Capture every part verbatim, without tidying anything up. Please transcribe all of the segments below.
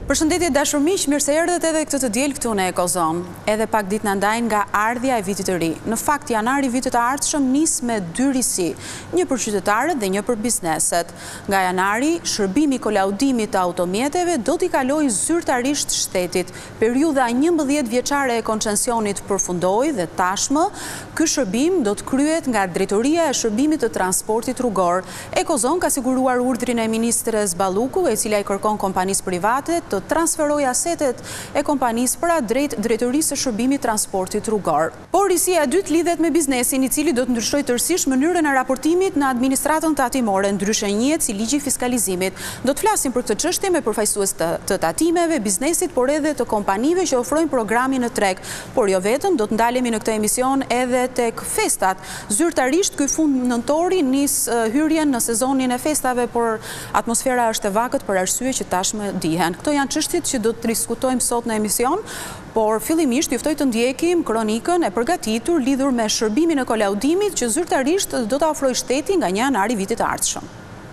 Përshëndetje dashur miq, mirë se erdhët edhe këtë të diel këtu në Ekozon. Edhe pak ditë na ndajnë nga ardhja e vitit të ri. Në fakt, janari i vitit të ardhshëm nis me dy risi, një për qytetarët dhe një për bizneset. Nga janari, shërbimi i kolaudimit të automjeteve do t'i kalojë zyrtarisht shtetit. Periudha njëmbëdhjetë vjeçare e koncesionit përfundoi dhe tashmë ky shërbim do të kryhet nga Drejtoria e Shërbimit të Transportit Rrugor. Ekozon ka siguruar urdhrin e ministres Balluku, e cila i kërkon kompanisë private të transferoj asetet e kompanisë pra drejt Drejtorisë së Shërbimit Transportit Rrugor. Por risia e dytë lidhet me biznesin, i cili do të ndryshojë tërësisht mënyrën e raportimit në administratën tatimore, ndryshe njihet si ligji i fiskalizimit. Do të flasim për këtë çështje me përfaqësues të, të tatimeve, biznesit, por edhe të kompanive që ofrojnë programin në treg. Por jo vetëm, do të ndalemi në këtë emision edhe tek festat. Zyrtarisht ky fund nëntori nis uh, hyrjen në sezonin e festave, por atmosfera është e vakët për arsye që tashmë dihen. Këto janë çështjet që do të diskutojmë sot në emision, por fillimisht juftoj të ndjekim kronikën e përgatitur lidhur me shërbimin e kolaudimit që zyrtarisht do ta ofrojë shteti nga një janar i vitit të ardhshëm.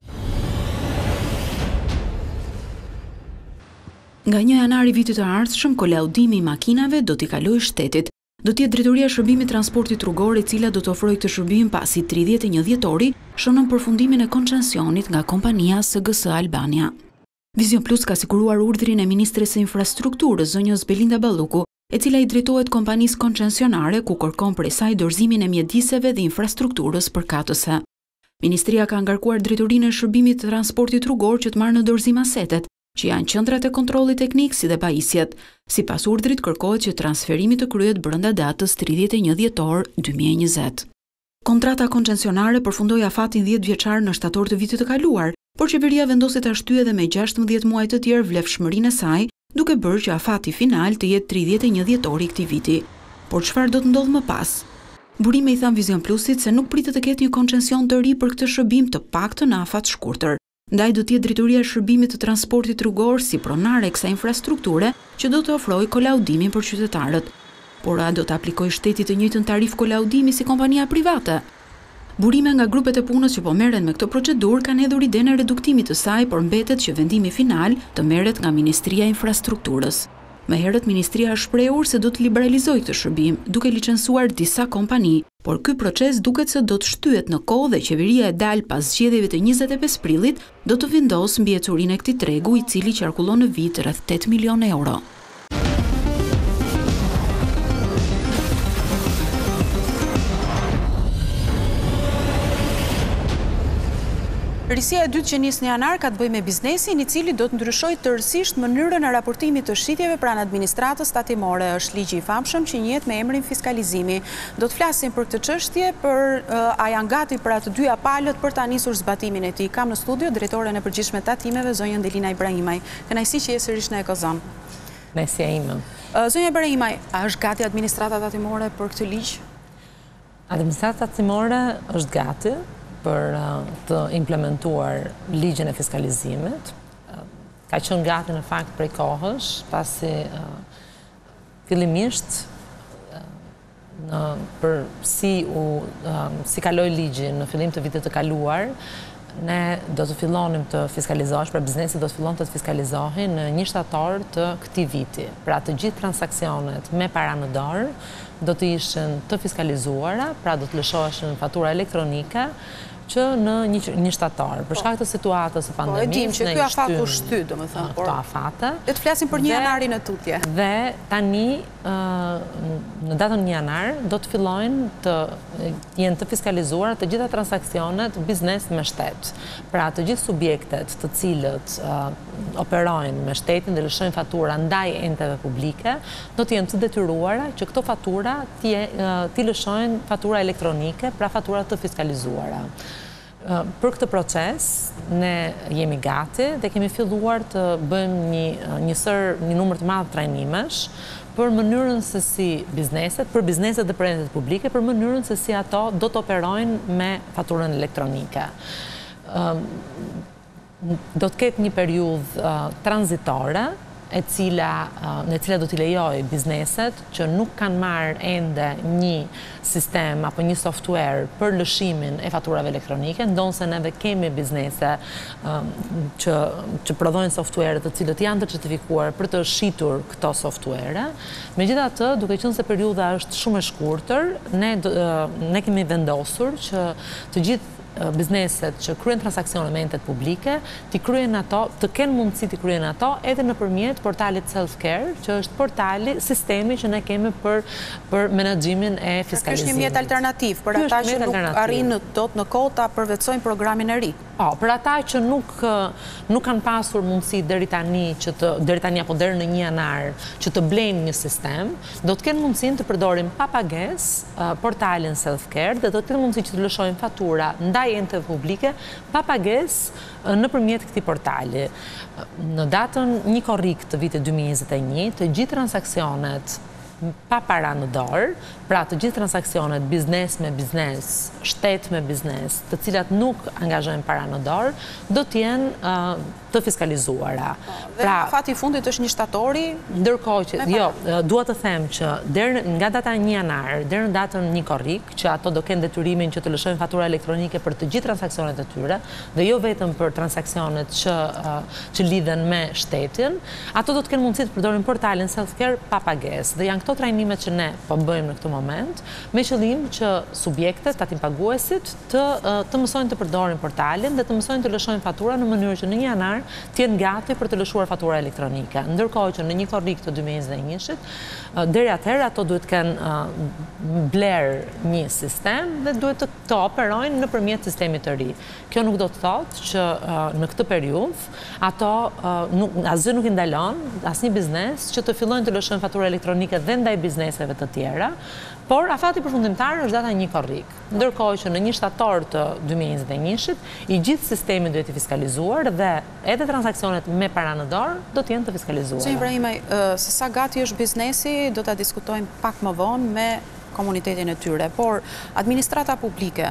Nga një janar i vitit të ardhshëm, kolaudimi i makinave do t'i kalojë shtetit. Do të jetë Drejtoria e Shërbimit Transportit Rrugor e cila do të ofrojë këtë shërbim pasi tridhjetë e një dhjetori shënon përfundimin e koncesionit nga kompania S G S Albania. Vizion Plus ka siguruar urdhrin e Ministres së Infrastrukturës, zonjës Belinda Balluku, e cila i drejtohet kompanisë koncesionare ku kërkon prej saj dorëzimin e mjediseve dhe infrastrukturës përkatëse. Ministria ka ngarkuar Drejtorinë e Shërbimit të Transportit Rrugor që të marrë në dorëzim asetet, që janë qendrat e kontrollit teknik si dhe pajisjet. Sipas urdhrit kërkohet që transferimi të kryhet brenda datës tridhjetë e një dhjetor dy mijë e njëzet. Kontrata koncesionare përfundoi afatin dhjetë vjeçar në shtator të vitit të kaluar, por qeveria vendosi ta shtyjë edhe me gjashtëmbëdhjetë muaj të tjerë vlefshmërinë e saj, duke bërë që afati final të jetë tridhjetë e një dhjetori këtij viti. Por çfarë do të ndodhë më pas? Burime i than Vizion Plusit se nuk pritet të ketë një koncesion të ri për këtë shërbim, të paktën në afat shkurtër. Ndaj do të jetë Drejtoria e Shërbimit të Transportit Rrugor si pronare e kësaj infrastrukture që do të ofrojë kolaudimin për qytetarët. Por a do të aplikojë shteti të njëjtën tarif kolaudimi si kompania private? Burime nga grupet e punës që po merren me këtë procedurë kanë hedhur idenë e reduktimit të saj, por mbetet që vendimi final të merret nga Ministria e Infrastrukturës. Më herët Ministria është shprehur se do të liberalizojë këtë shërbim, duke licencuar disa kompani, por ky proces duket se do të shtyhet në kohë dhe qeveria e Dal pas zgjedhjeve të njëzet e pesë prillit do të vendosë mbi ecurinë e këtij tregu, i cili qarkullon në vit rreth tetë milionë euro. Risia e dytë që nis në janar ka të bëjë me biznesin, i cili do të ndryshojë tërësisht mënyrën e raportimit të shitjeve pranë administratës tatimore. Është ligji i famshëm që njihet me emrin fiskalizimi. Do të flasim për këtë çështje, për uh, a janë gati për atë dyja palët për ta nisur zbatimin e tij. Kam në studio drejtoren e përgjithshme tatimeve, zonjën Delina Ibrahimaj. Kënaqësi që je sërish në Ekozon. Nëse ime. Uh, zonja Ibrahimaj, a është gati administrata tatimore për këtë ligj? Administrata tatimore është gati për të implementuar ligjin e fiskalizimit. Ka qenë gati në fakt prej kohësh, pasi fillimisht në për si u si kaloi ligji në fillim të vitit të kaluar, ne do të fillonim të fiskalizohesh, pra biznesi do të fillon të fiskalizohen në një shtator të këtij viti. Pra të gjithë transaksionet me para në dorë do të ishin të fiskalizuara, pra do të lëshoheshin fatura elektronike që në një, një shtator. Për shkak të situatës së pandemisë, po, e dim që ky afat u shty, domethënë, por këto afate. Le të flasim për një janarin e tutje. Dhe tani në datën një janar do të fillojnë të jenë të fiskalizuara të gjitha transaksionet biznes me shtet. Pra të gjithë subjektet të cilët operojnë me shtetin dhe lëshojnë fatura ndaj enteve publike, do të jenë të detyruara që këto fatura t'i lëshojnë fatura elektronike, pra fatura të fiskalizuara. Për këtë proces, ne jemi gati dhe kemi filluar të bëjmë një, një, sër, një numër të madh trajnimesh për mënyrën se si bizneset, për bizneset dhe për entet publike, për mënyrën se si ato do të operojnë me faturën elektronike. Do të ketë një periudhë tranzitore e cila, në cila do t'i lejoj bizneset që nuk kanë marrë ende një sistem apo një software për lëshimin e faturave elektronike, ndonse neve kemi biznese um, që, që prodhojnë software të cilët janë të certifikuar për të shitur këto software. Megjithatë, duke qenë se periudha është shumë e shkurtër, ne, ne kemi vendosur që të gjithë bizneset që kryen transaksione me entet publike, të kryen ato, të kenë mundësi të kryen ato edhe nëpërmjet portalit self-care, që është portali, sistemi që ne kemi për për menaxhimin e fiskalizimit. Ky është një mjet alternativ për ata që nuk arrin dot në kohë ta përvetësojnë programin e ri. Po, për ata që nuk nuk kanë pasur mundësi deri tani që të deri tani apo deri në një janar që të blejnë një sistem, do të kenë mundësinë të përdorin pa pagesë uh, portalin self-care dhe do të kenë mundësi që të lëshojnë fatura ndaj ente publike pa pagesë uh, nëpërmjet këtij portali. Në datën një korrik të vitit dy mijë e njëzet e një, të gjithë transaksionet pa para në dorë, pra të gjithë transaksionet biznes me biznes, shtet me biznes, të cilat nuk angazhojnë para në dorë, do t'jenë uh, të fiskalizuara. Dhe pra, fati i fundit është një shtatori? Ndërkohë që, jo, dua të them që der, nga data një janar, deri në datën një korrik, që ato do kenë detyrimin që të lëshojnë fatura elektronike për të gjithë transaksionet e tyre, dhe jo vetëm për transaksionet që, uh, që lidhen me shtetin, ato do të kenë mundësi të përdorin portalin self-care pa pagesë. Dhe janë këto trajnimet që ne po bëjmë në këtë moment, me qëllim që subjektet, tatim paguesit, të, të mësojnë të përdorin portalin dhe të mësojnë të lëshojnë fatura në mënyrë që në një janar të jenë gati për të lëshuar fatura elektronike. Ndërkohë që në një korrik të dy mijë e njëzet e njëit, deri atëherë ato duhet të kenë bler një sistem dhe duhet të, të operojnë nëpërmjet sistemit të ri. Kjo nuk do të thotë që në këtë periudhë ato nuk, asgjë nuk i ndalon asnjë biznes që të fillojnë të lëshojnë fatura elektronike dhe ndaj bizneseve të tjera, por afati përfundimtar është data një korrik. Ndërkohë që në një shtator të dy mijë e njëzet e njëit, i gjithë sistemi duhet të fiskalizuar dhe edhe transaksionet me para në dorë do të jenë të fiskalizuara. Zotëri Ibrahimaj, se sa gati është biznesi, do ta diskutojmë pak më vonë me komunitetin e tyre, por administrata publike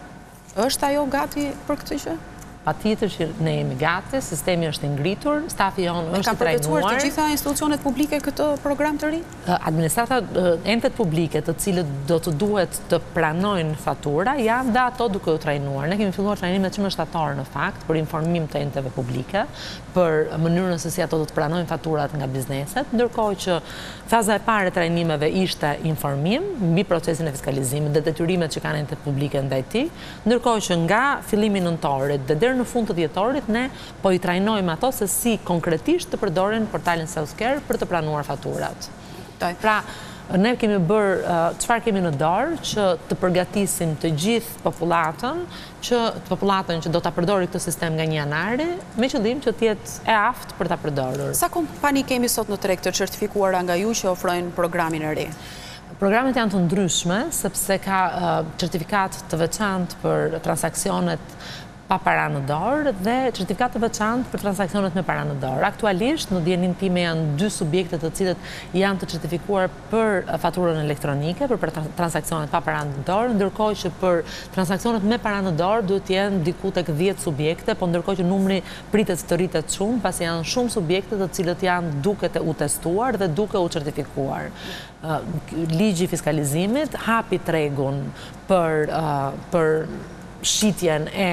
është ajo gati për këtë gjë? Patjetër që ne jemi gati, sistemi është i ngritur, stafi jonë është i trajnuar. Kanë përveçuar të gjitha institucionet publike këtë program të ri? Administrata, entet publike të cilët do të duhet të pranojnë fatura, janë dhe ato duke u trajnuar. Ne kemi filluar trajnimet që më shtator në fakt, për informim të enteve publike, për mënyrën se si ato do të pranojnë faturat nga bizneset, ndërkohë që faza e parë e trajnimeve ishte informim mbi procesin e fiskalizimit dhe detyrimet që kanë entet publike ndaj tij, ndërkohë që nga fillimi nëntorit dhe në fund të dhjetorit, ne po i trajnojmë ato se si konkretisht të përdorin portalin self-care për të pranuar faturat. Pra, ne kemi bërë, çfarë kemi në dorë, që të përgatisim të gjithë popullatën, që popullatën që do ta përdori këtë sistem nga një janari, me qëllim që të jetë e aftë për ta përdorur. Sa kompani kemi sot në treg të certifikuara nga ju që ofrojnë programin e ri? Programet janë të ndryshme, sepse ka uh, certifikat të veçantë për transaksionet pa para në dorë dhe certifikat të veçantë për transaksionet me para në dorë. Aktualisht, në dijenin time janë dy subjekte të cilët janë të certifikuar për faturën elektronike, për transaksionet pa para në dorë, ndërkohë që për transaksionet me para në dorë duhet të jenë diku tek dhjetë subjekte, po ndërkohë që numri pritet të rritet shumë, pasi janë shumë subjekte të cilët janë duke të u testuar dhe duke u certifikuar. Uh, ligji i fiskalizimit hapi tregun për uh, për shitjen e,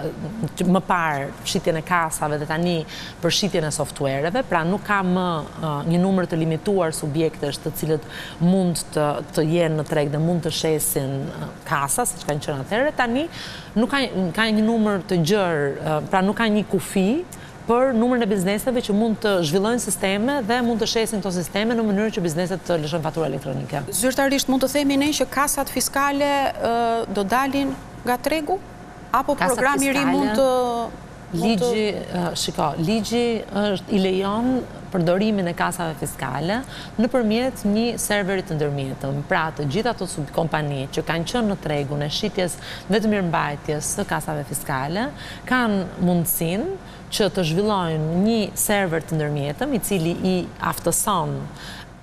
më parë, shitjen e kasave dhe tani për shitjen e softwareve, pra nuk ka më një numër të limituar subjektesh të cilët mund të, të jenë në treg dhe mund të shesin kasa, siç kanë qenë atëherë, tani nuk ka, ka një numër të gjerë, pra nuk ka një kufi për numrin e bizneseve që mund të zhvillojnë sisteme dhe mund të shesin këto sisteme në mënyrë që bizneset të lëshojnë fatura elektronike. Zyrtarisht mund të themi ne që kasat fiskale uh, do dalin nga tregu? Apo kasat programi i ri mund të... Ligji, uh, shiko, ligji është i lejon përdorimin e kasave fiskale nëpërmjet një serveri të ndërmjetëm. Pra, të gjitha ato kompani që kanë qenë në tregun e shitjes dhe të mirëmbajtjes së kasave fiskale kanë mundësinë që të zhvillojnë një server të ndërmjetëm i cili i aftëson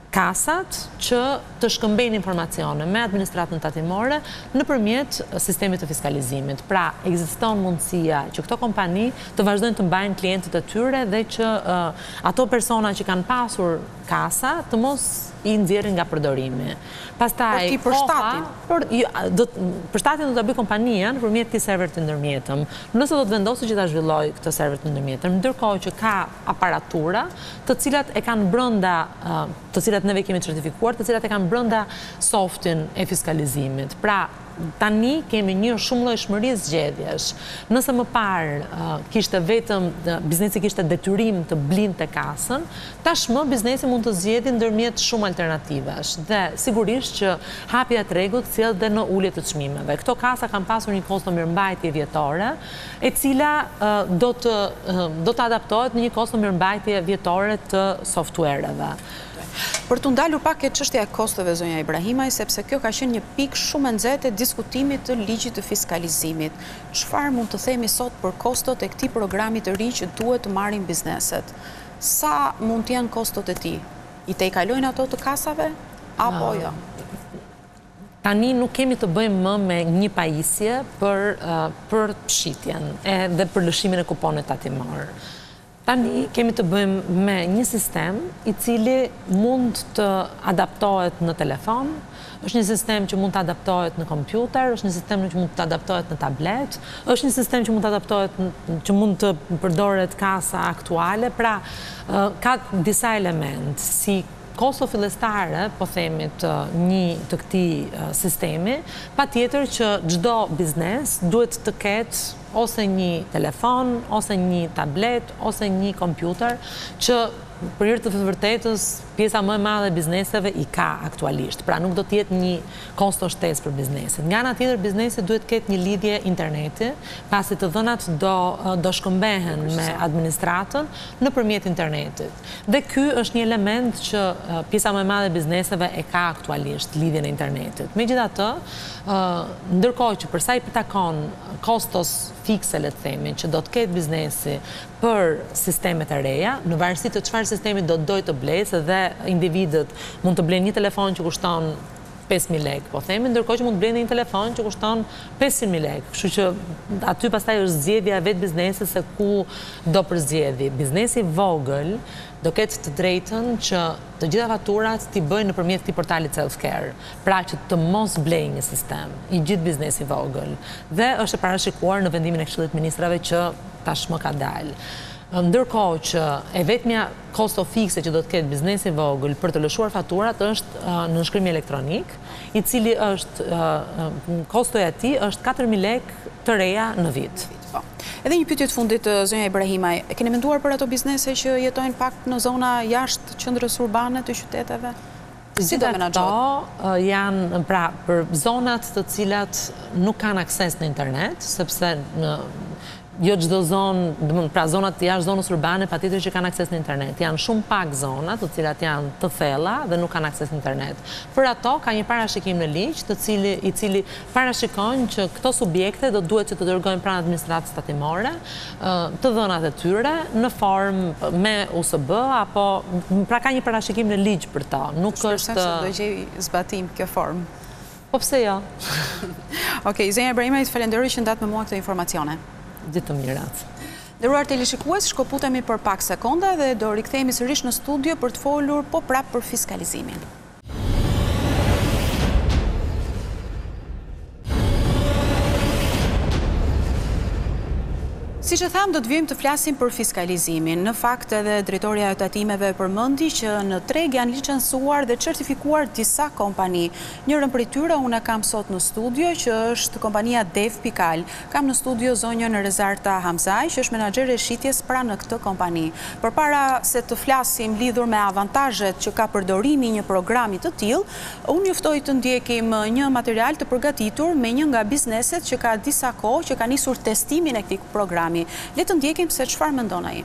kasat që të shkëmbejnë informacione me administratën tatimore nëpërmjet sistemit të fiskalizimit. Pra, ekziston mundësia që këto kompani të vazhdojnë të mbajnë klientët e tyre dhe që uh, ato persona që kanë pasur kasa të mos i nxjerrin nga përdorimi. Pastaj, për ti përshtatin? Për, do, përshtatin do të bëj kompania nëpërmjet këtij server të ndërmjetëm. Nëse do të vendosë që ta zhvilloj këtë server të ndërmjetëm, ndërkohë që ka aparatura të cilat e kanë brenda, të cilat neve kemi certifikuar, të cilat e kanë brenda softin e fiskalizimit. Pra, tani kemi një shumëllojshmëri zgjedhjesh. Nëse më parë uh, kishte vetëm uh, biznesi kishte detyrim të blinte kasën, tashmë biznesi mund të zgjedhë ndërmjet shumë alternativesh dhe sigurisht që hapja e tregut sjell dhe në ulje të çmimeve. Këto kasa kanë pasur një kosto mirëmbajtje vjetore, e cila uh, do të uh, do të adaptohet në një kosto mirëmbajtje vjetore të softwareve. Për të ndalur pak e çështja e kostove, zonja Ibrahimaj, sepse kjo ka qenë një pikë shumë e nxehtë e diskutimit të ligjit të fiskalizimit. Çfarë mund të themi sot për kostot e këtij programi të ri që duhet të marrin bizneset? Sa mund të jenë kostot e tij? I tejkalojnë ato të kasave apo jo? Tani nuk kemi të bëjmë më me një pajisje për, uh, për shitjen dhe për lëshimin e kuponit tatimor. Tani kemi të bëjmë me një sistem i cili mund të adaptohet në telefon, është një sistem që mund të adaptohet në kompjuter, është një sistem që mund të adaptohet në tablet, është një sistem që mund të adaptohet, që mund të përdoret kasa aktuale, pra ka disa element, si kosto fillestare, po themi të një të këtij sistemi, patjetër që çdo biznes duhet të ketë ose një telefon, ose një tablet, ose një kompjuter, që për hir të vërtetës pjesa më e madhe e bizneseve i ka aktualisht. Pra nuk do të jetë një kosto shtesë për biznesin. Nga ana tjetër, biznesi duhet të ketë një lidhje interneti, pasi të dhënat do do shkëmbehen me administratën nëpërmjet internetit. Dhe ky është një element që pjesa më e madhe e bizneseve e ka aktualisht, lidhjen e internetit. Megjithatë, ndërkohë që për sa i takon kostos fikse, le të themi, që do të ketë biznesi për sistemet e reja, në varësi të çfarë sistemi do të dojë të blejë, dhe individët mund të blejnë një telefon që kushton pesë mijë lekë, po themi, ndërkohë që mund të blejnë një telefon që kushton pesëqind mijë lekë. Kështu që aty pastaj është zgjedhja e vetë biznesit se ku do përzgjedhë. Biznesi i vogël do ketë të drejtën që të gjitha faturat t'i bëjnë nëpërmjet këtij portali self-care, pra që të mos blejë një sistem i gjithë biznesi i vogël. Dhe është e parashikuar në vendimin e Këshillit të Ministrave që tashmë ka dalë. Ndërkohë që e vetmja kosto fikse që do të ketë biznesi i vogël për të lëshuar faturat është uh, në nënshkrimi elektronik, i cili është uh, kostoja e tij është katër mijë lekë të reja në vit. Po. Edhe një pyetje të fundit, zonja Ibrahimaj, e keni menduar për ato biznese që jetojnë pak në zona jashtë qendrës urbane të qyteteve? Si do menaxhohet? Ato janë pra për zonat të cilat nuk kanë akses në internet, sepse në jo çdo zonë, pra zonat jashtë zonës urbane patjetër që kanë akses në internet. Janë shumë pak zona të cilat janë të thella dhe nuk kanë akses në internet. Për ato ka një parashikim në ligj, të cili i cili parashikon që këto subjekte do duhet që të dërgojnë pranë administratës tatimore të dhënat e tyre në formë me U S B apo pra ka një parashikim në ligj për to. Nuk është do gjej zbatim kjo formë. Po pse jo? Okej, zonja Ibrahimaj, falenderoj që ndat me mua këto informacione. Ditë të mirat. Nderuar teleshikues, shkëputemi për pak sekonda dhe do rikthehemi sërish në studio për të folur po prap për fiskalizimin. Si që thamë, do të vijmë të flasim për fiskalizimin. Në fakt edhe drejtoria e tatimeve përmendi që në treg janë licencuar dhe certifikuar disa kompani. Njërën prej tyre unë kam sot në studio, që është kompania Dev.al. Kam në studio zonjën Rezarta Hamzaj, që është menaxhere shitjes pra në këtë kompani. Përpara se të flasim lidhur me avantazhet që ka përdorimi një programi të tillë, unë juftoj të ndjekim një material të përgatitur me një nga bizneset që ka disa kohë që ka nisur testimin e këtij programi. Le të ndjekim se çfarë mendon ai.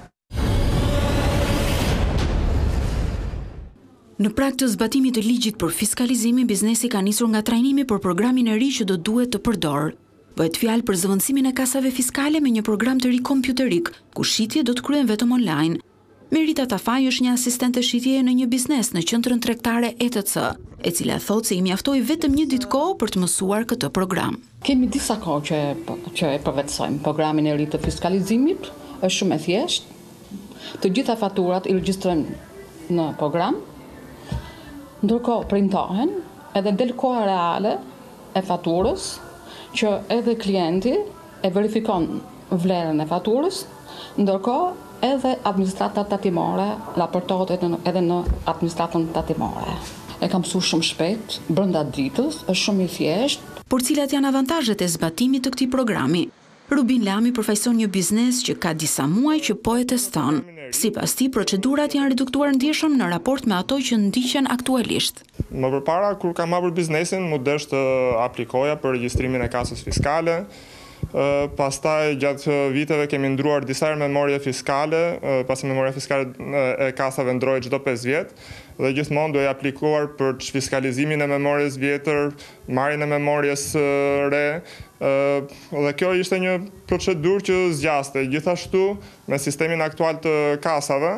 Në prag të zbatimit të ligjit për fiskalizimin, biznesi ka nisur nga trajnimi për programin e ri që do duhet të përdor. Bëhet fjalë për zëvendësimin e kasave fiskale me një program të ri kompjuterik, ku shitje do të kryen vetëm online. Merita Tafaj është një asistente shitjeje në një biznes në qendrën tregtare E T C, e cila thotë se i mjaftoi vetëm një ditë kohë për të mësuar këtë program. Kemi disa kohë që, që e përvetësojmë. Programin e ri të fiskalizimit është shumë e thjeshtë. Të gjitha faturat i regjistrojmë në program, ndërkohë printohen edhe del koha reale e faturës, që edhe klienti e verifikon vlerën e faturës, ndërkohë edhe administrata tatimore raportohet edhe në administratën tatimore. E kam mësuar shumë shpejt, brenda ditës, është shumë i thjeshtë. Por cilat janë avantazhet e zbatimit të këtij programi? Rubin Lami përfaqëson një biznes që ka disa muaj që po e teston. Sipas tij, procedurat janë reduktuar ndjeshëm në raport me ato që ndiqen aktualisht. Më përpara, kur kam hapur biznesin, më dësht të aplikoja për regjistrimin e kasës fiskale. Pastaj gjatë viteve kemi ndruar disa herë memorie fiskale, pasi memoria fiskale e kasave ndrohet çdo pesë vjet, dhe gjithmonë duhej aplikuar për fiskalizimin e memorjes vjetër, marrjen e memorjes re, dhe kjo ishte një procedurë që zgjaste. Gjithashtu, me sistemin aktual të kasave,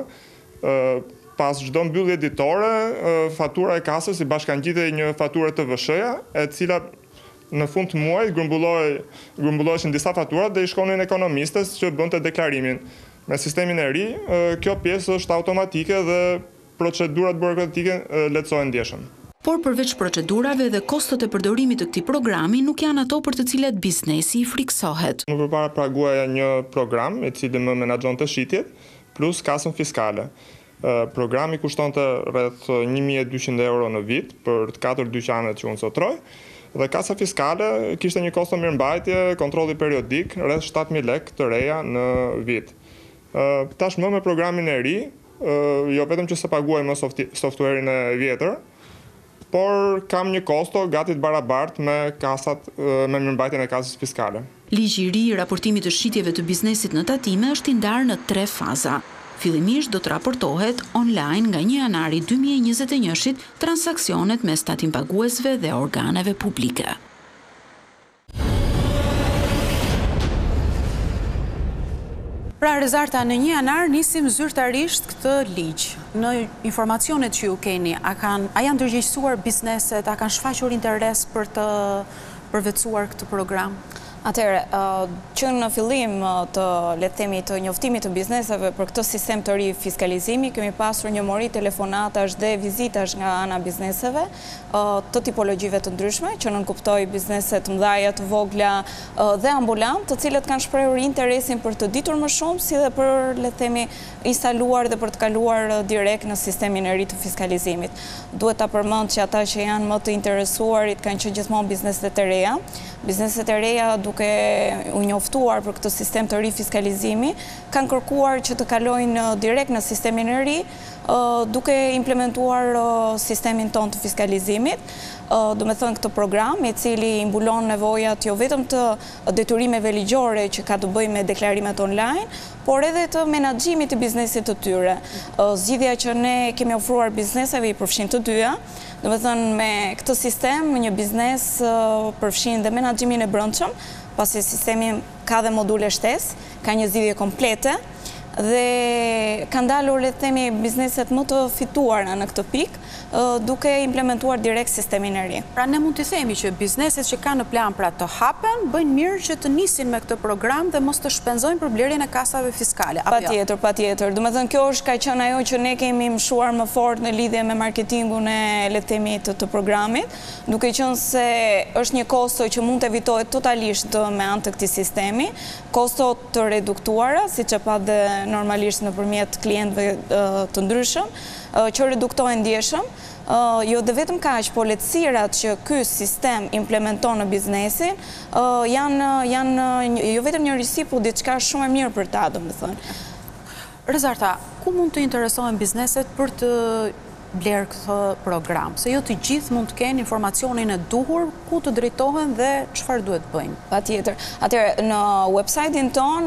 pas çdo mbyllje ditore, fatura e kasës i bashkangjitej një faturë T V S-ja, e cila në fund të muajit grumbulloheshin disa faturat dhe i shkonin ekonomistes që bënte deklarimin. Me sistemin e ri, kjo pjesë është automatike dhe procedurat burokratike lehtësohen ndjeshëm. Por përveç procedurave dhe kostot e përdorimit të këtij programi nuk janë ato për të cilat biznesi i friksohet. Më përpara paguaja një program i cili më menaxhonte shitjet plus kasën fiskale. Programi kushtonte rreth një mijë e dyqind euro në vit për të katër dyqanet që unë sotroj. Dhe kasa fiskale kishte një kosto mirëmbajtje, kontrolli periodik, rreth shtatë mijë lekë të reja në vit. Tashmë me programin e ri, jo vetëm që se paguaj më softwarein e vjetër, por kam një kosto gati të barabartë me kasat, me mirëmbajtjen e kasës fiskale. Ligji i ri i raportimit të shitjeve të biznesit në tatime është i ndarë në tre faza. Fillimisht do të raportohet online nga një janari dy mijë e njëzet e njëit transaksionet mes tatim paguesve dhe organeve publike. Pra, Rezarta, në një janar nisim zyrtarisht këtë ligj. Në informacionet që ju keni, a, kan, a janë ndërgjegjësuar bizneset, a kanë shfaqur interes për të përvetësuar këtë program? Atëherë, që në fillim të le të themi të njoftimit të bizneseve për këtë sistem të ri fiskalizimi, kemi pasur një mori telefonatash dhe vizitash nga ana bizneseve të tipologjive të ndryshme, që nënkuptoj bizneset mëdhaja, të vogla dhe ambulant, të cilët kanë shprehur interesin për të ditur më shumë, si dhe për le të themi instaluar dhe për të kaluar direkt në sistemin e ri të fiskalizimit. Duhet ta përmend që ata që janë më të interesuarit kanë qenë gjithmonë bizneset e reja. Bizneset e reja duke u njoftuar për këtë sistem të ri fiskalizimi, kanë kërkuar që të kalojnë direkt në sistemin e ri, duke implementuar sistemin ton të fiskalizimit. Do me thënë këtë program, i cili mbulon nevojat jo vetëm të detyrimeve ligjore që ka të bëjë me deklarimet online, por edhe të menaxhimit të biznesit të tyre. Zgjidhja që ne kemi ofruar bizneseve i përfshin të dyja. Do me thënë, me këtë sistem, një biznes përfshin dhe menaxhimin e brendshëm, pasi sistemi ka dhe module shtesë, ka një zgjidhje komplete, dhe kanë dalur le të themi bizneset më të fituara në këtë pikë, duke implementuar direkt sistemin e ri. Pra ne mund të themi që bizneset që kanë në plan pra të hapen, bëjnë mirë që të nisin me këtë program dhe mos të shpenzojnë për blerjen e kasave fiskale. Patjetër, patjetër. Do të thënë kjo është ka qenë ajo që ne kemi mshuar më fort në lidhje me marketingun e le të themi të, të programit, duke qenë se është një kosto që mund të evitohet totalisht me anë të këtij sistemi, kosto të reduktuara, siç e pa dhe normalisht nëpërmjet klientëve të ndryshëm, që reduktojnë ndjeshëm, jo dhe vetëm kaq, po lehtësirat që ky sistem implementon në biznesin, janë, janë jo vetëm një risi, po diçka shumë e mirë për ta, domethënë. Rezarta, ku mund të interesohen bizneset për të blerë këtë program? Se jo të gjithë mund të kenë informacionin e duhur, ku të drejtohen dhe çfarë duhet bëjnë? Patjetër. Atëherë, në website-in ton,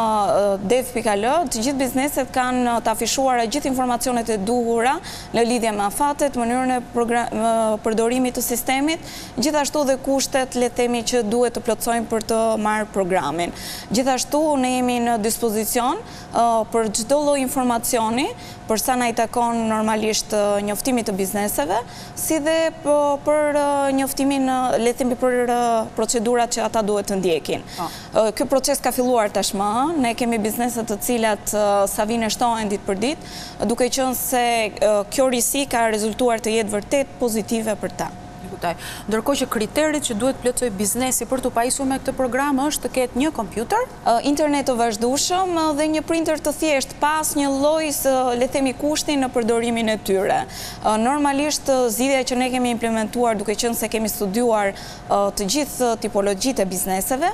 Dev.al, të gjithë bizneset kanë të afishuara gjithë informacionet e duhura në lidhje me afatet, mënyrën e përdorimit të sistemit, gjithashtu dhe kushtet, le të themi, që duhet të plotësojmë për të marrë programin. Gjithashtu ne jemi në dispozicion për çdo lloj informacioni, për sa na i takon normalisht njoftimit të bizneseve, si dhe për njoftimin, le të themi, për procedurat që ata duhet të ndjekin. Ky proces ka filluar tashmë, ne kemi biznese të cilat sa vinë shtohen ditë për ditë, duke qenë se kjo risi ka rezultuar të jetë vërtet pozitive për ta. Ndërkohë që kriterit që duhet plotësoj biznesi për të pajisur me këtë program është të ketë një kompjuter, internet të vazhdueshëm dhe një printer të thjesht, pas një lloj, le të themi, kushti në përdorimin e tyre. Normalisht zgjidhja që ne kemi implementuar, duke qenë se kemi studiuar të gjithë tipologjitë e bizneseve,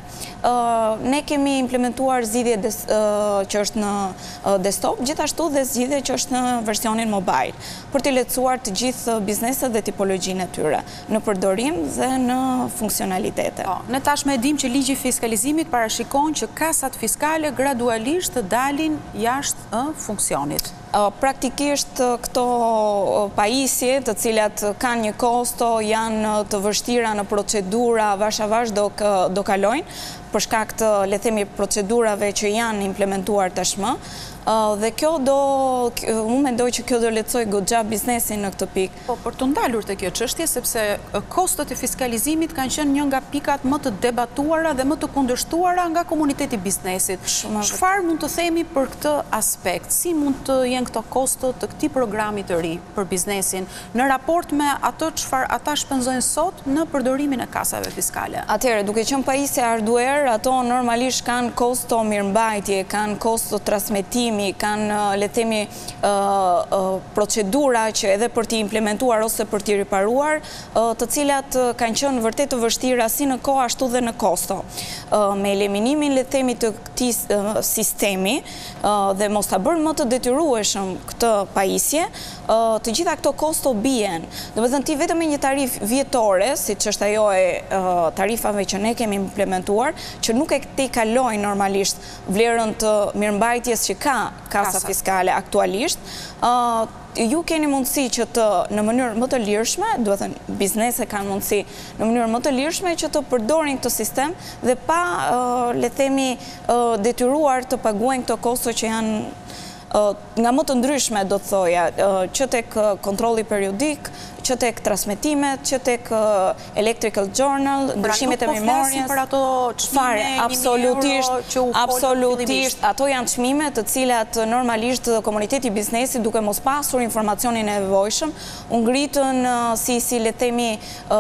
ne kemi implementuar zgjidhje që është në desktop, gjithashtu dhe zgjidhje që është në versionin mobile, për të lehtësuar të gjithë bizneset dhe tipologjinë e tyre në përdorim dhe në funksionalitete. Ne tashmë e dim që ligji i fiskalizimit parashikon që kasat fiskale gradualisht të dalin jashtë funksionit. Praktikisht këto pajisje të cilat kanë një kosto, janë të vështira në procedura, vash avash do, do kalojnë, për shkak të, le të themi, procedurave që janë implementuar tashmë. Dhe kjo do, unë mendoj që kjo do lehtësoj goxha biznesin në këtë pikë. Po, për të ndalur të kjo çështje, sepse kostot e fiskalizimit kanë qenë një nga pikat më të debatuara dhe më të kundërshtuara nga komuniteti i biznesit. Çfarë mund të themi për këtë aspekt? Si mund të jenë këto kosto të këtij programi të ri për biznesin në raport me ato çfarë ata shpenzojnë sot në përdorimin e kasave fiskale? Atëherë, duke qenë pajisje hardware, ato normalisht kanë kosto mirëmbajtje, kanë kosto transmetimi, kanë, le të themi, procedura që edhe për t'i implementuar ose për t'i riparuar, të cilat kanë qenë vërtet të vështira si në kohë ashtu dhe në kosto. Me eliminimin, le të themi, të këtij sistemi dhe mos ta bërë më të detyrueshëm këtë pajisje, të gjitha këto kosto bien. Domethënë ti vetëm me një tarif vjetore, siç është ajo e tarifave që ne kemi implementuar, që nuk e te kalojnë normalisht vlerën të mirëmbajtjes që ka kasa fiskale aktualisht, ju keni mundësi që të, në mënyrë më të lirshme, duhet thënë biznese kanë mundësi në mënyrë më të lirshme që të përdorin këtë sistem dhe pa, le të themi, detyruar të paguajnë këto kosto që janë nga më të ndryshme, do të thoja, që tek kontrolli periodik, që tek transmetimet, që tek electrical journal, ndryshimet e memorjes. Për ato çmime, absolutisht, absolutisht, ato janë çmime të cilat normalisht komuniteti i biznesit, duke mos pasur informacionin e nevojshëm, u ngritën si si le të themi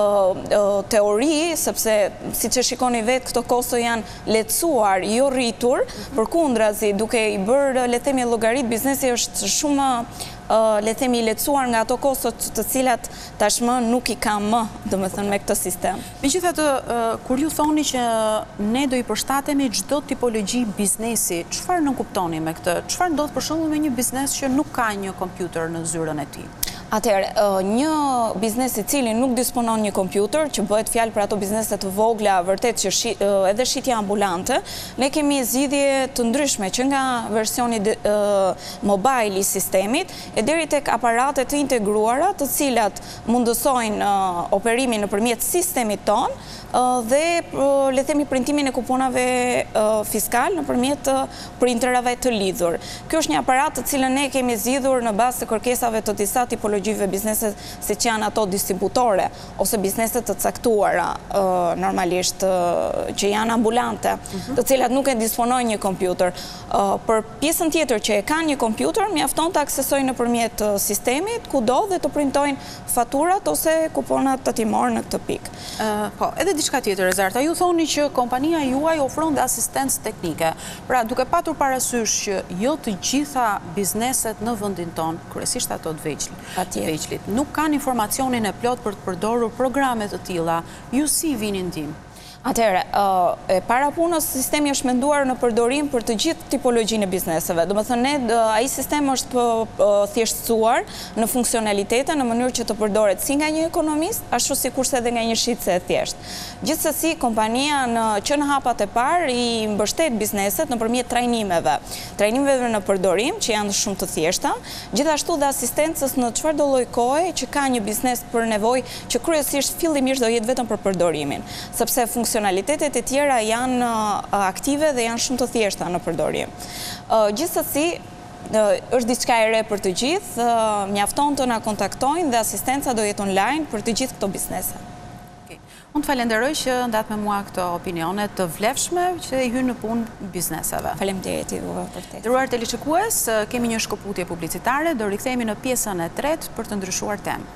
teori, sepse siç e shikoni vetë këto kosto janë lehtësuar, jo rritur, përkundrazi, duke i bërë le të themi llogarit biznesi është shumë le të themi lehtësuar nga ato kostot të cilat tashmë nuk i ka më, domethënë, me këtë sistem. Megjithatë, kur ju thoni që ne do i përshtatemi çdo tipologji biznesi, çfarë nuk kuptoni me këtë? Çfarë ndodh për shembull me një biznes që nuk ka një kompjuter në zyrën e tij? Atëherë, një biznes i cili nuk disponon një kompjuter, që bëhet fjalë për ato biznese të vogla, vërtet që edhe shitja ambulante, ne kemi zgjidhje të ndryshme që nga versioni mobile i sistemit e deri tek aparatet të integruara, të cilat mundësojnë operimin nëpërmjet sistemit ton dhe le të themi printimin e kuponave fiskal nëpërmjet printerave të lidhur. Kjo është një aparat të cilën ne kemi zgjidhur në bazë të kërkesave të disa tipologjive biznese, siç janë ato distributore ose biznese të caktuara, normalisht që janë ambulante, të cilat nuk e disponojnë një kompjuter. Për pjesën tjetër që e kanë një kompjuter, mjafton të aksesojnë nëpërmjet sistemit kudo dhe të printojnë faturat ose kuponat tatimor në këtë pikë. Po, edhe diçka tjetër, Rezarta, ju thoni që kompania juaj ofron dhe asistencë teknike. Pra, duke patur parasysh që jo të gjitha bizneset në vendin ton, kryesisht ato të veçlit, nuk kanë informacionin e plot për të përdorur programe të tilla, ju si vini ndim? Atëherë, e para punës, sistemi është menduar në përdorim për të gjithë tipologjinë e bizneseve. Do të thënë, ne ai sistem është thjeshtësuar në funksionalitete në mënyrë që të përdoret si nga një ekonomist, ashtu sikurse edhe nga një shitse e thjeshtë. Gjithsesi, kompania në që në hapat e parë i mbështet bizneset nëpërmjet trajtimeve. Trajtimeve në përdorim, që janë shumë të thjeshta, gjithashtu dhe asistencës në çfarëdo lloj kohe që ka një biznes për nevojë që kryesisht fillimisht do jetë vetëm për përdorimin, sepse funksionalitetet e tjera janë aktive dhe janë shumë të thjeshta në përdorim. Gjithsesi, është diçka e re për të gjithë, mjafton të na kontaktojnë dhe asistenca do jetë online për të gjithë këto biznese. Unë të falenderoj që ndatë me mua këto opinionet të vlefshme që i hynë në punë bizneseve. Faleminderit juve për këtë. Nderuar teleshikues, kemi një shkëputje publicitare, do rikthehemi në pjesën e tretë për të ndryshuar temë.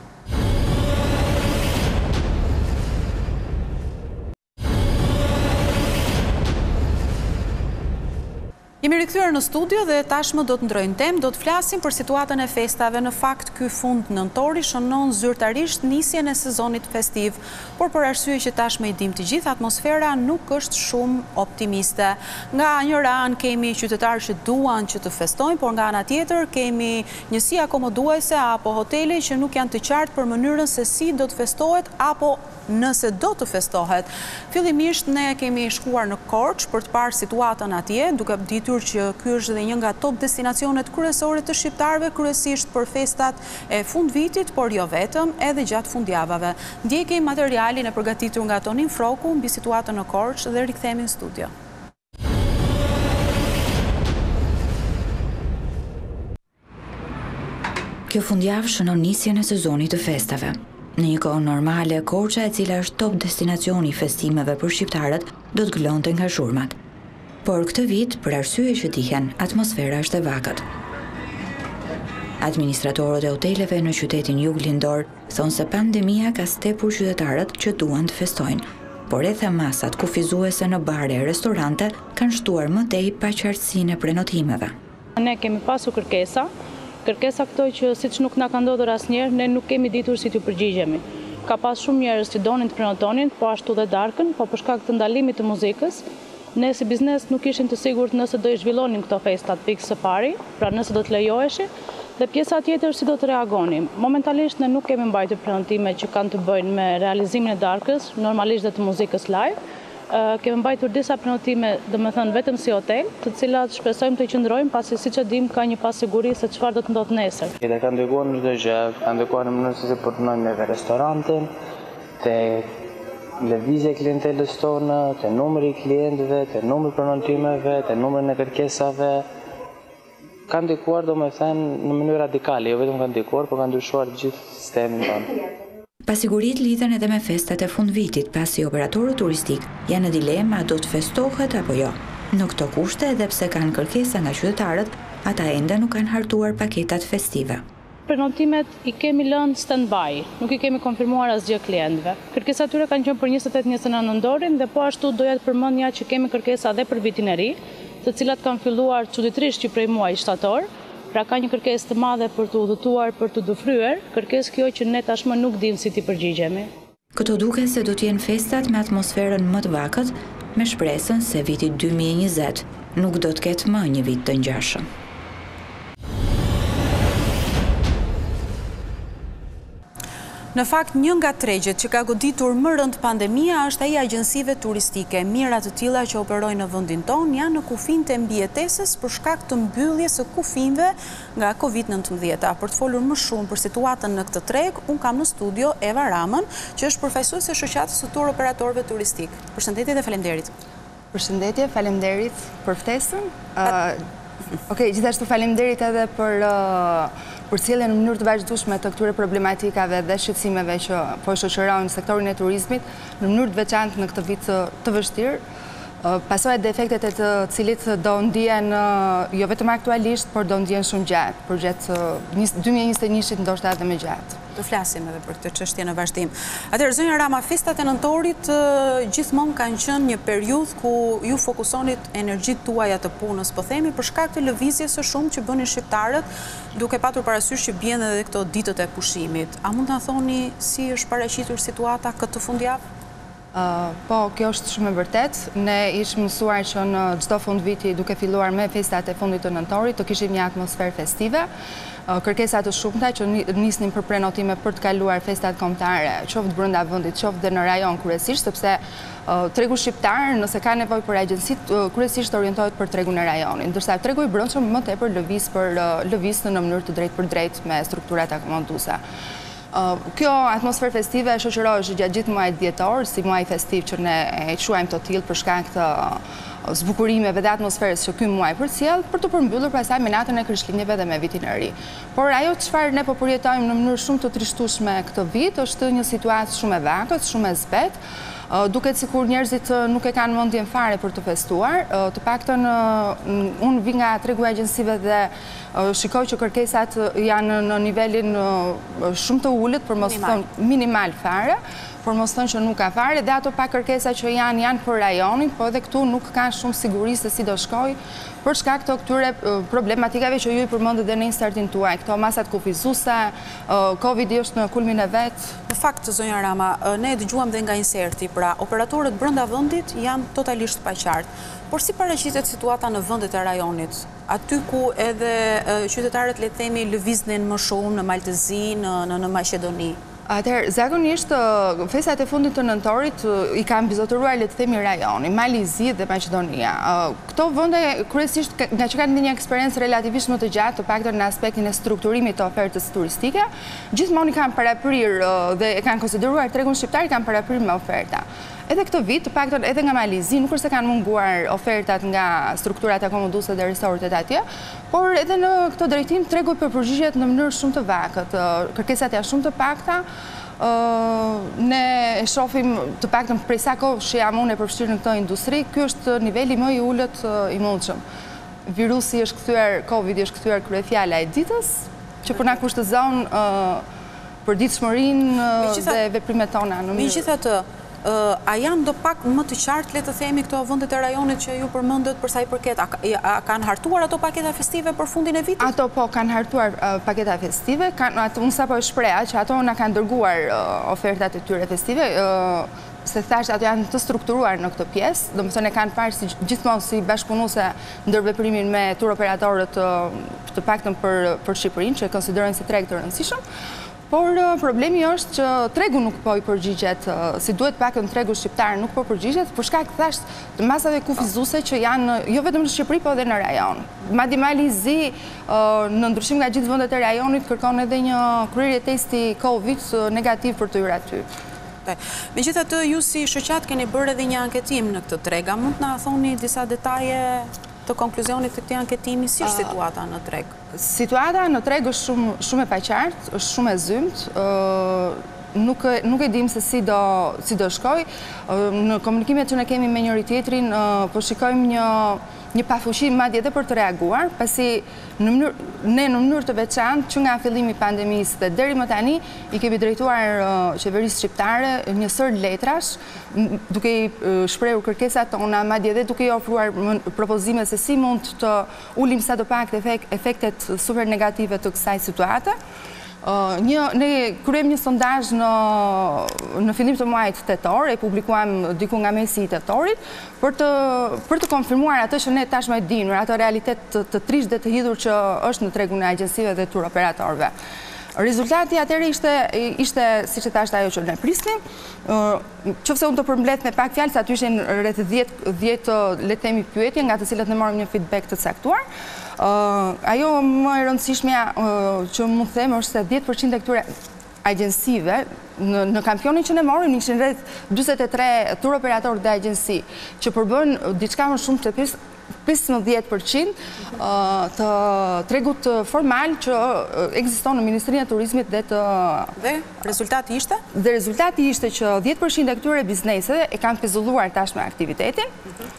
Jemi rikthyer në studio dhe tashmë do të ndrojmë temë, do të flasim për situatën e festave. Në fakt, ky fund nëntori shënon zyrtarisht nisjen e sezonit festiv, por për arsye që tashmë i dim të gjithë, atmosfera nuk është shumë optimiste. Nga njëra anë kemi qytetarë që duan që të festojnë, por nga ana tjetër kemi njësi akomoduese apo hotele që nuk janë të qartë për mënyrën se si do të festohet apo nëse do të festohet. Fillimisht ne kemi shkuar në Korçë për të parë situatën atje, duke ditur që ky është dhe një nga top destinacionet kryesore të shqiptarëve, kryesisht për festat e fundvitit, por jo vetëm, edhe gjatë fundjavave. Ndjekim materialin e përgatitur nga Tonin Froku mbi situatën në Korçë dhe rikthehemi në studio. Kjo fundjavë shënon nisjen e sezonit të festave. Në një kohë normale, Korça, e cila është top destinacioni i festimeve për shqiptarët, do të glonte nga zhurmat. Por këtë vit, për arsye që dihen, atmosfera është e vakët. Administratorët e hoteleve në qytetin jug lindor thonë se pandemia ka stepur qytetarët që duan të festojnë, por edhe masat kufizuese në bare e restorante kanë shtuar më tej paqartësinë e prenotimeve. Ne kemi pasur kërkesa, kërkesa këto që siç nuk na ka ndodhur asnjëherë, ne nuk kemi ditur si t'ju përgjigjemi. Ka pas shumë njerëz që donin të prenotonin, po ashtu dhe darkën, po për shkak të ndalimit të muzikës, ne si biznes nuk ishim të sigurt nëse do i zhvillonin këto festat pikë së pari, pra nëse do të lejoheshi, dhe pjesa tjetër si do të reagonim. Momentalisht ne nuk kemi mbajtur prenotime që kanë të bëjnë me realizimin e darkës, normalisht dhe të muzikës live. Kemi mbajtur disa prenotime, dhe me thënë vetëm si hotel, të cilat shpresojmë të qëndrojmë, pasi siç e dim ka një pasiguri se çfarë do të ndodhë nesër. Edhe ka ndikuar në çdo gjë, ka ndikuar në mënyrë se si punojmë me restorantin, te lëvizja e klientelës tonë, te numri i klientëve, te numri i prenotimeve, te numri i kërkesave. Ka ndikuar, domethënë, në mënyrë radikale, jo vetëm ka ndikuar, por ka ndryshuar gjithë sistemin tonë. Pasigurit lidhen edhe me festat e fundvitit, pasi operatorët turistik janë në dilema do të festohet apo jo. Në këto kushte, edhe pse kanë kërkesa nga qytetarët, ata ende nuk kanë hartuar paketat festive. Prenotimet i kemi lënë stand-by, nuk i kemi konfirmuar asgjë klientëve. Kërkesat tyre kanë qenë për njëzet e tetë njëzet e nëntë nëntorin dhe po ashtu doja të përmendja që kemi kërkesa edhe për vitin e ri, të cilat kanë filluar çuditërisht që prej muajit shtator. Pra ka një kërkesë të madhe për të udhëtuar, për të dëfryer, kërkesë kjo që ne tashmë nuk dim si t'i përgjigjemi. Këto duken se do t'jenë festat me atmosferën më të vakët, me shpresën se viti dy mijë e njëzet nuk do t'ketë më një vit të ngjashëm. Në fakt, një nga tregjet që ka goditur më rënd pandemia është ai agjensive turistike. Mira të tilla që operojnë në vendin tonë janë në kufijtë e mbijetesës për shkak të mbylljes së kufijve nga kovid nëntëmbëdhjetë. Për të folur më shumë për situatën në këtë treg, unë kam në studio Eva Ramën, që është përfaqësuese e shoqatës së tur operatorëve turistik. Përshëndetje dhe faleminderit. Përshëndetje, faleminderit për ftesën. Okej, gjithashtu faleminderit edhe për për sjelljen në mënyrë të vazhdueshme të këtyre problematikave dhe shqetësimeve që po shoqërojnë sektorin e turizmit në mënyrë të veçantë në këtë vit të vështirë. Pasojat dhe efektet e të cilit do ndihen jo vetëm aktualisht, por do ndihen shumë gjatë, për gjatë dy mijë e njëzet e një-shit ndoshta edhe më gjatë. Do flasim edhe për këtë çështje në vazhdim. Atëherë, zonja Rama, festat e nëntorit gjithmonë kanë qenë një periudhë ku ju fokusonit energjitë tuaja të punës, po themi, për shkak të lëvizjes së shumë që bënin shqiptarët, duke patur parasysh që bien edhe këto ditët e pushimit. A mund ta thoni si është paraqitur situata këtë fundjavë? Po, kjo është shumë e vërtet. Ne ishëm mësuar që në çdo fund viti, duke filluar me festat e fundit të nëntorit, të kishim një atmosferë festive. Kërkesat të shumta që nisnin për prenotime për të kaluar festat kombëtare, qoftë brenda vendit, qoftë dhe në rajon kryesisht, sepse tregu shqiptar, nëse ka nevojë për agjensit, kryesisht orientohet për tregun e rajonit, ndërsa tregu i brendshëm më tepër lëviz për lëviz në mënyrë të drejtë për drejtë me strukturat akomoduese. Kjo atmosferë festive shoqërohesh gjatë gjithë muajit dhjetor, si muaj festiv që ne e quajmë të tillë për shkak të zbukurimeve dhe atmosferës që ky muaj përcjell, për të përmbyllur pastaj me natën e Krishtlindjeve dhe me vitin e ri. Por ajo çfarë ne po përjetojmë në mënyrë shumë të trishtueshme këtë vit është një situatë shumë e vakët, shumë e zbetë. Duket sikur njerëzit nuk e kanë mendjen fare për të festuar. Të paktën unë vi nga tregu i agjensive dhe shikoj që kërkesat janë në nivelin shumë të ulët, për mos thënë minimal fare, por mos thënë që nuk ka fare, dhe ato pa kërkesa që janë janë për rajonin, po edhe këtu nuk ka shumë siguri se si do shkoj, për shkak të këtyre problematikave që ju i përmendët dhe në instartin tuaj, këto masat kufizuese, Covid është në kulmin e vet. Në fakt, zonja Rama, ne dëgjuam dhe nga inserti, pra operatorët brenda vendit janë totalisht paqartë. Por si paraqitet situata në vendet e rajonit, aty ku edhe qytetarët, le të themi, lëviznin më shumë në Maltezi, në në Maqedoni? Atëherë, zakonisht, festat e fundit të nëntorit i kanë bizotëruar, le të themi, rajoni, Malizi dhe Maqedonia. Këto vende kryesisht nga që kanë një eksperiencë relativisht më të gjatë, të paktën në aspektin e strukturimit të ofertës turistike, gjithmonë i kanë paraprir dhe e kanë konsideruar tregun shqiptar, i kanë paraprir me oferta. Edhe këtë vit, të paktën edhe nga Malizi, nuk është se kanë munguar ofertat nga strukturat akomoduese dhe resortet atje, por edhe në këtë drejtim tregu përgjigjet në mënyrë shumë të vakët. Kërkesat janë shumë të pakta. Ne e shohim të paktën prej sa kohë që jam unë e përfshirë në këtë industri, ky është niveli më i ulët i mundshëm. Virusi është kthyer, Covid është kthyer kryefjala e ditës, që po na kushtozon përditshmërinë dhe veprimet tona në mënyrë. Megjithatë, a janë do pak më të qartë, le të themi, këto vendet e rajonit që ju përmendët për sa i përket? A kanë hartuar ato paketa festive për fundin e vitit? Ato po kanë hartuar paketa festive. Unë sapo e shpreha që ato na kanë dërguar ofertat e tyre festive, se thashtë ato janë të strukturuar në këtë pjesë, do më thënë e kanë parë si gjithmonë si bashkëpunuese ndërveprimin me tur operatorët të paktën për Shqipërinë, që e konsiderojnë si treg të rëndësishëm. Por problemi është që tregu nuk po i përgjigjet, si duhet paktën tregu shqiptar nuk po përgjigjet, për shkak thashtë të masave kufizuese që janë jo vetëm në Shqipëri, po edhe në rajon. Madje Malizi, në ndryshim nga gjithë vendet e rajonit, kërkon edhe një kryerje testi Covid negativ për të hyrë aty. Megjithatë, ju si shoqat keni bërë edhe një anketim në këtë treg. A mund të na thoni disa detaje të konkluzionit të këtij anketimi, si është situata në treg? Situata në treg është shumë shumë e paqartë, është shumë e zymt. Nuk nuk e dim se si do si do shkoj. Në komunikimet që ne kemi me njëri tjetrin, po shikojmë një një pafuqi madje edhe për të reaguar, pasi në mënyrë ne në mënyrë të veçantë që nga fillimi i pandemisë dhe deri më tani i kemi drejtuar qeverisë shqiptare një sër letrash, duke i shprehur kërkesat tona, madje edhe duke i ofruar propozime se si mund të ulim sadopak efektet super negative të kësaj situate. Ne kryem një sondazh në fillim të muajit tetor, e publikuam diku nga mesi i tetorit, për të konfirmuar atë që ne tashmë e dimë, atë realitet të trisht dhe të hidhur që është në tregun e agjensive dhe tur operatorëve. Rezultati atëherë ishte, siç e thashë, ajo që ne prisnim. Qofse unë të përmbledh me pak fjalë, se aty ishin rreth dhjetë le të themi pyetje, nga të cilat ne morëm një feedback të caktuar. Ajo më e rëndësishmja që mund të them është se dhjetë përqind e këtyre agjensive në kampionin që ne morëm ishin rreth dyqindëdhjetë e tre tur operatorë dhe agjensi që përbën diçka më shumë të pesëmbëdhjetë përqind të tregut formal që ekziston në Ministrinë e Turizmit dhe të... Dhe rezultati ishte? Dhe rezultati ishte që dhjetë përqind e këtyre bizneseve e kanë pezulluar tashmë aktivitetin,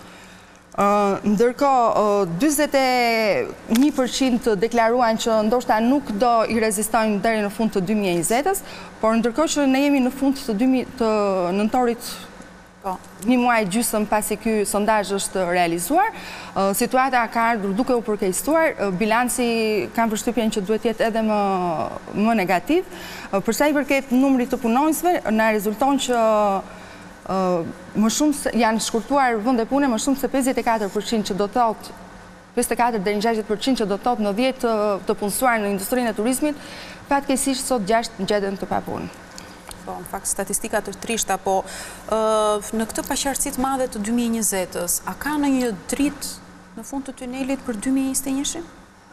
ndërkohë dyqindëdhjetë e një përqind deklaruan që ndoshta nuk do i rezistojnë deri në fund të dy mijë e njëzet-ës, por ndërkohë që ne jemi në fund të nëntorit, një muaj gjysmë pasi ky sondazh është realizuar, situata ka ardhur duke u përkeqësuar, bilanci kam përshtypjen që duhet jetë edhe më më negativ. Për sa i përket numrit të punonjësve, na rezulton që më shumë se janë shkurtuar vende pune më shumë se pesëdhjetë e katër përqind që do thotë pesëdhjetë e katër deri në gjashtëdhjetë përqind që do thotë në dhjetë të punësuar në industrinë e turizmit, fatkeqësisht sot gjashtë gjeten të papunë. Po, në fakt, statistika të trishta, po në këtë paqartësi të madhe të dy mijë e njëzetës, a ka në një dritë në fund të tunelit për dy mijë e njëzet e njëin?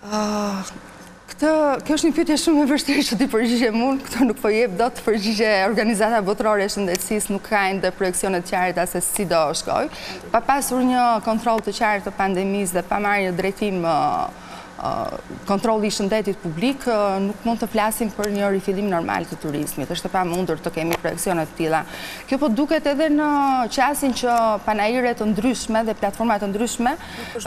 Këtë, kjo është një pyetje shumë e vështirë që ti përgjigjem unë, këto nuk po jep dot përgjigje organizata botërore e shëndetësisë, nuk ka ende projekcione të qarta se si do shkojë. Pa pasur një kontroll të qartë të pandemisë dhe pa marrë një drejtim kontrolli i shëndetit publik, nuk mund të flasim për një rifillim normal të turizmit. Është e pamundur të kemi projekcione të tilla. Kjo po duket edhe në qasjen që panajire të ndryshme dhe platforma të ndryshme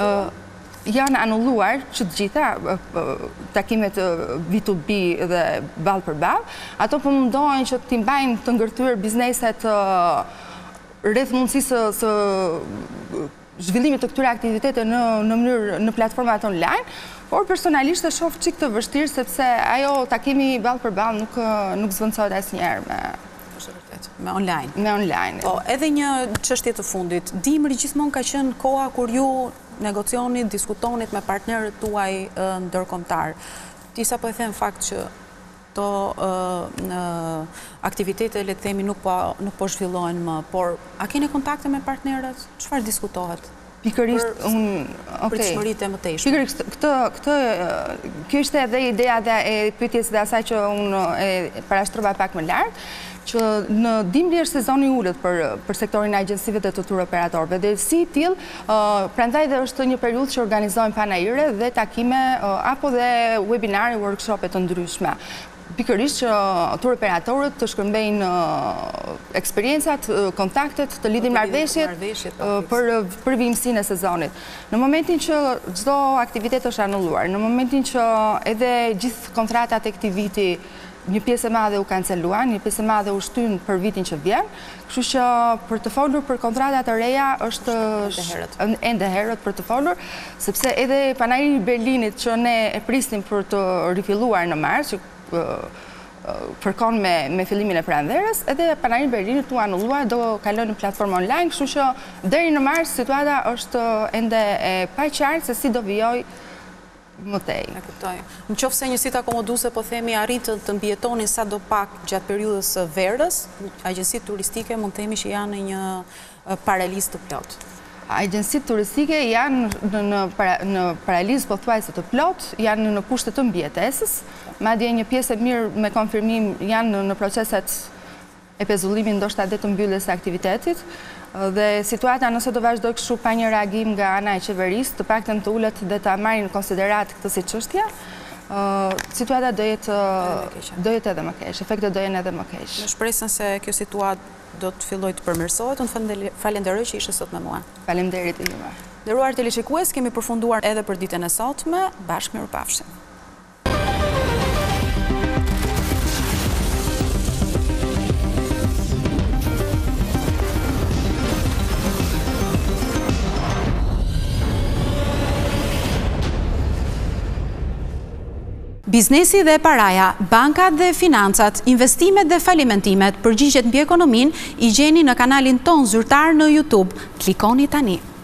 janë anulluar që të gjitha takimet B to B dhe ball për ball. Ato po mundohen që t'i mbajnë të ngërtyer bizneset rreth mundësisë së zhvillimit të këtyre aktivitete në në mënyrë në platformat online, por personalisht e shoh çik të vështirë sepse ajo takimi ball për ball nuk nuk zvendçohet asnjëherë me me online. Me online. Po, edhe një çështje të fundit. Dimri gjithmonë ka qenë koha kur ju negocionit, diskutonit me partnerët tuaj ndërkombëtar. Ti sapo e them fakt që to aktivitete, le të themi, nuk po nuk po zhvillohen më, por a keni kontakte me partnerët? Çfarë diskutohet? Pikërisht un, okay. Për çmëritë e mëtejshme. Pikërisht këtë këtë kjo ishte edhe ideja dhe e pyetjes dhe asaj që unë e parashtrova pak më lart, që në dimri është sezoni ullët për, për sektorin e agjensive dhe të tur operatorëve. Dhe si tillë, uh, prandaj dhe është një periudhë që organizojnë panajire dhe takime uh, apo dhe webinare, workshope të ndryshme. Pikërisht që tur operatorët të shkëmbejnë uh, eksperiencat, uh, kontaktet, të lidhin marrëveshjet uh, për përvijimsinë e sezonit. Në momentin që çdo aktivitet është anulluar, në momentin që edhe gjithë kontratat e këtij viti një pjesë e madhe u kanceluan, një pjesë e madhe u shtyn për vitin që vjen, kështu që për të folur për kontrata të reja është ende herët për të folur, sepse edhe panajiri i Berlinit që ne e prisnim për të rifilluar në mars, që përkon me, me fillimin e pranverës, edhe panajiri i Berlinit u anullua, do kalon në platformë online, kështu që deri në mars situata është ende e paqartë se si do vijoj mëtej. E kuptoj. Në qoftë se një sit akomoduese po themi arritën të mbijetonin sa do pak gjatë periudhës së verës, agjensitë turistike mund të themi që janë në një paralizë të plot. Agjensitë turistike janë në, në, para, në paralizë pothuajse të plot, janë në kushte të mbijetesës, madje një pjesë e mirë me konfirmim janë në, në proceset e pezullimit ndoshta dhe të mbylljes së aktivitetit. Dhe situata nëse do vazhdoj kështu pa një reagim nga ana e qeverisë, të paktën të ulet dhe ta marrin në konsiderat këtë si çështje, situata do jetë do jetë edhe më keq, efektet do jenë edhe më keq. Me shpresën se kjo situatë do të fillojë të përmirësohet, unë falenderoj që ishe sot me mua. Faleminderit juve. Nderuar teleshikues, kemi përfunduar edhe për ditën e sotme, bashkë mirupafshim. Biznesi dhe paraja, bankat dhe financat, investimet dhe falimentimet, përgjigjet mbi ekonominë i gjeni në kanalin ton zyrtar në YouTube. Klikoni tani.